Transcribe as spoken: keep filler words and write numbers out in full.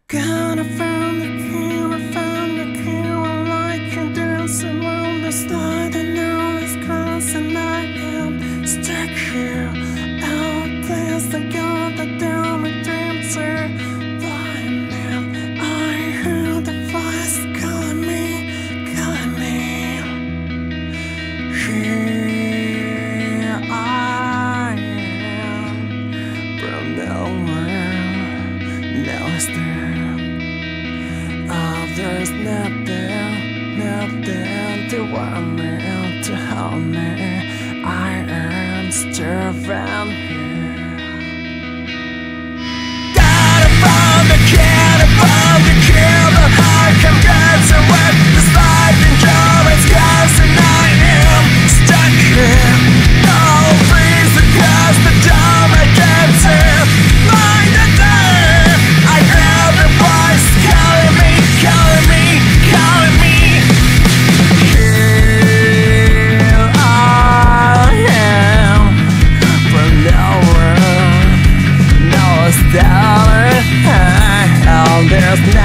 Gotta find the key, I found the key. I like you dancing around the star. The now is close and I am stuck here. Out place I got the down with dancer. Blind man, I heard the voice calling me, calling me. Here I am from nowhere. Now it's there. Oh, there's nothing, nothing to want me, to hold me. I am still around here. Gotta find the key, to find the key, but I can get to it. This life in German's gas and I am stuck here. No, please, because the door I can't see. Mind the day, I hear the voice calling me, calling me, calling me. Here I am from nowhere. No, it's down. Oh, there's